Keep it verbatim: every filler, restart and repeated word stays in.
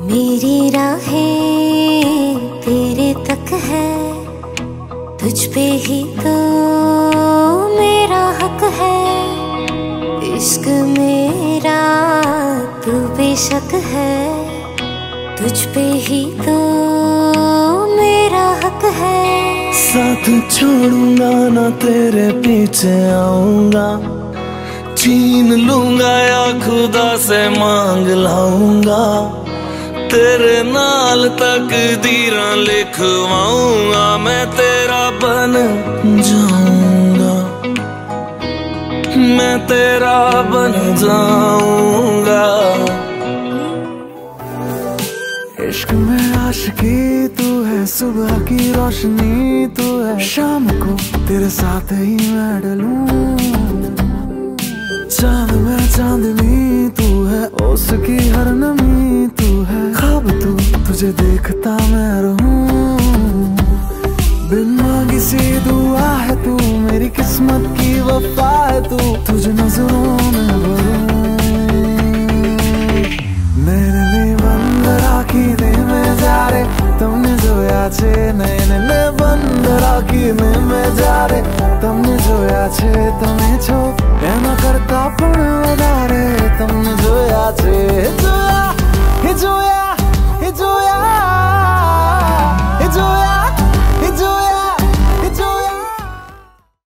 मेरी राहें तेरे तक है, तुझ पे ही तो मेरा हक है। इश्क मेरा तू बेशक है, तुझ पे ही तो मेरा हक है। साथ छोड़ूंगा ना तेरे पीछे आऊंगा, छीन लूंगा या खुदा से मांग लाऊंगा। तेरे नाल तकदीरां लिखवाऊंगा, मैं तेरा बन जाऊंगा, मैं तेरा बन जाऊंगा। इश्क में आशिकी तू है, सुबह की रोशनी तू है, शाम को तेरे साथ ही मैं डलूं। चांद में चांदनी तू है, उसकी हर नमी तू है, ख्वाब तू तुझे देखता मैं रहूं। बिन मांगी सी दुआ है तू, मेरी किस्मत की वफा है तू, तुझे नजरों में भरूं। नैने बंद राखीने में जा रे તમને જોયા છે, નૈને બંધ રાખીને મેં જ્યારે તમને જોયા છે, તમે છો એના કર